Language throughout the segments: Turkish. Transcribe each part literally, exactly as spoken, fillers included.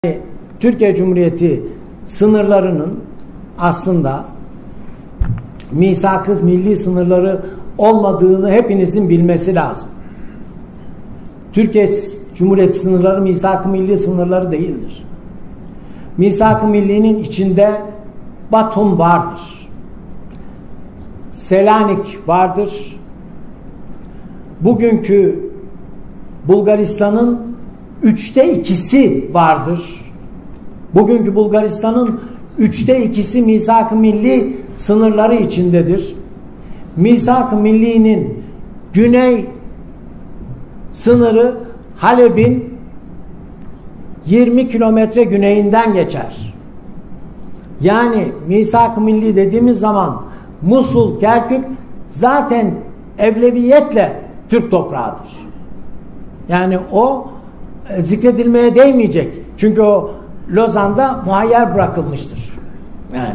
Türkiye Cumhuriyeti sınırlarının aslında misak-ı milli sınırları olmadığını hepinizin bilmesi lazım. Türkiye Cumhuriyeti sınırları misak-ı milli sınırları değildir. Misak-ı millinin içinde Batum vardır. Selanik vardır. Bugünkü Bulgaristan'ın üçte ikisi vardır. Bugünkü Bulgaristan'ın üçte ikisi misak-ı milli sınırları içindedir. Misak-ı millinin güney sınırı Halep'in yirmi kilometre güneyinden geçer. Yani misak-ı milli dediğimiz zaman Musul, Kerkük zaten evleviyetle Türk toprağıdır. Yani o zikredilmeye değmeyecek. Çünkü o Lozan'da muhayyer bırakılmıştır. Yani.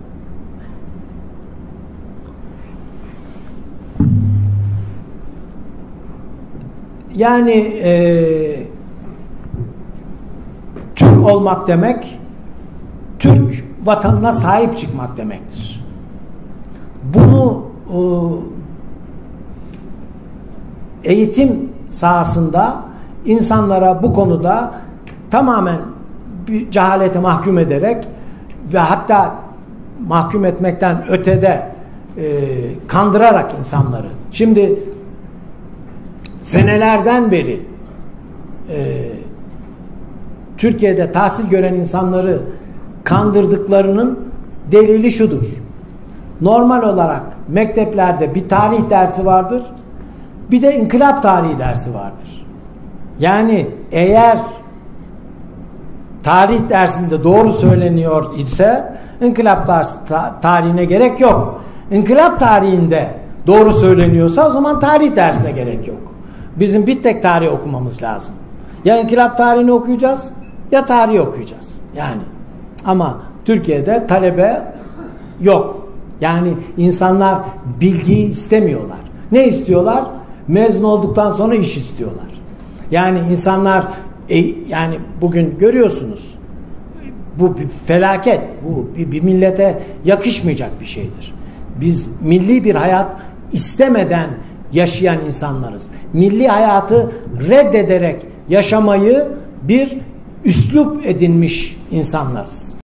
Yani e, Türk olmak demek, Türk vatanına sahip çıkmak demektir. Bunu e, eğitim sahasında insanlara bu konuda tamamen bir cehalete mahkum ederek ve hatta mahkum etmekten ötede e, kandırarak insanları. Şimdi senelerden beri e, Türkiye'de tahsil gören insanları kandırdıklarının delili şudur. Normal olarak mekteplerde bir tarih dersi vardır, bir de inkılap tarihi dersi vardır. Yani eğer tarih dersinde doğru söyleniyor ise inkılap tarihine gerek yok. İnkılap tarihinde doğru söyleniyorsa o zaman tarih dersine gerek yok. Bizim bir tek tarih okumamız lazım. Ya inkılap tarihini okuyacağız ya tarih okuyacağız. Yani ama Türkiye'de talebe yok. Yani insanlar bilgiyi istemiyorlar. Ne istiyorlar? Mezun olduktan sonra iş istiyorlar. Yani insanlar e, yani bugün görüyorsunuz bu bir felaket. Bu bir, bir millete yakışmayacak bir şeydir. Biz milli bir hayat istemeden yaşayan insanlarız. Milli hayatı reddederek yaşamayı bir üslup edinmiş insanlarız.